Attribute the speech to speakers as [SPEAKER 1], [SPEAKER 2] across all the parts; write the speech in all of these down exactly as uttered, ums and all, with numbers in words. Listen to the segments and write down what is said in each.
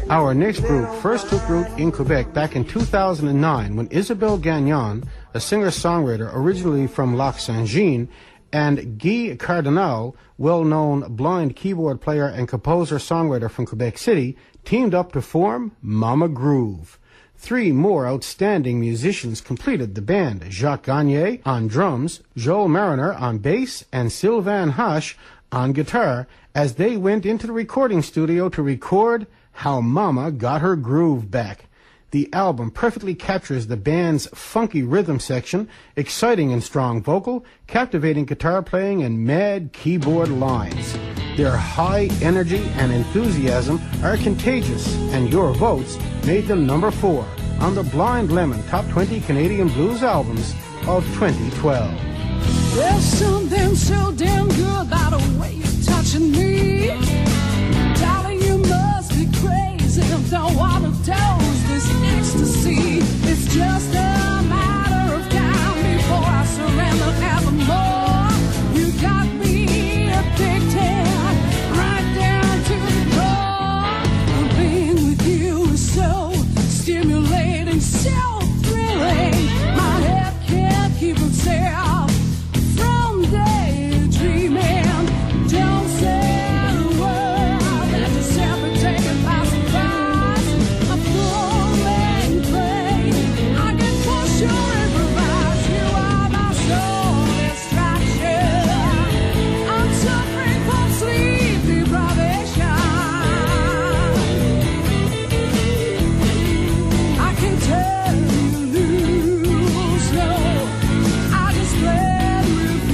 [SPEAKER 1] Our next group first took root in Quebec back in two thousand nine when Isabelle Gagnon, a singer-songwriter originally from Lac Saint-Jean, and Guy Cardinal, well-known blind keyboard player and composer-songwriter from Quebec City, teamed up to form Mama Groove. Three more outstanding musicians completed the band: Jacques Gagné on drums, Joel Mariner on bass, and Sylvain Hache on guitar, as they went into the recording studio to record How Mama Got Her Groove Back. The album perfectly captures the band's funky rhythm section, exciting and strong vocal, captivating guitar playing, and mad keyboard lines. Their high energy and enthusiasm are contagious, and your votes made them number four on the Blind Lemon Top twenty Canadian Blues Albums of twenty twelve.
[SPEAKER 2] There's something so damn good about the way you're touching me. Darling, you must be crazy. Don't want to dose this ecstasy. It's just a matter of time before I surrender evermore. You got me addicted right down to the core. Being with you is so stimulating, so thrilling. My head can't keep itself from daydreaming. Don't say a word, let yourself be taken by surprise. A full-length play, I can push you and improvise. You are my sole distraction. I'm suffering from sleep deprivation. I can tell you lose, no, I just play with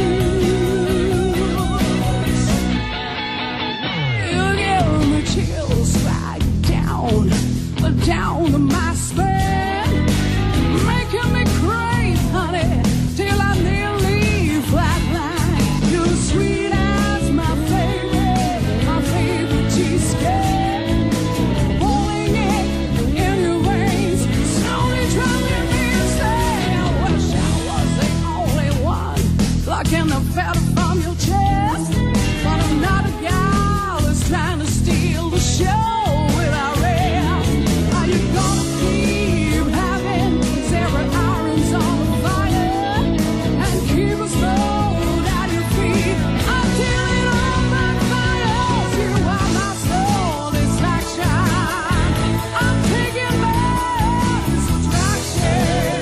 [SPEAKER 2] you. You give me chills right down, down to my spine, making me crave, honey, till I nearly flatline. You're sweet as my favorite, my favorite cheesecake. Pulling it in your veins, slowly driving me insane. I wish I was the only one plucking the feather from your chest, but I'm not a gal that's trying to steal the show without rest. Are you gonna keep having zero irons on the fire and keep us both at your feet until it all backfires? You are my sole distraction. I'm taking my distraction.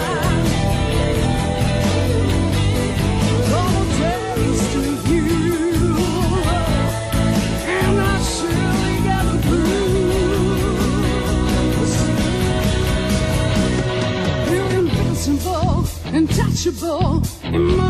[SPEAKER 2] Gonna taste of you, and I surely get the blues. You're invincible, untouchable,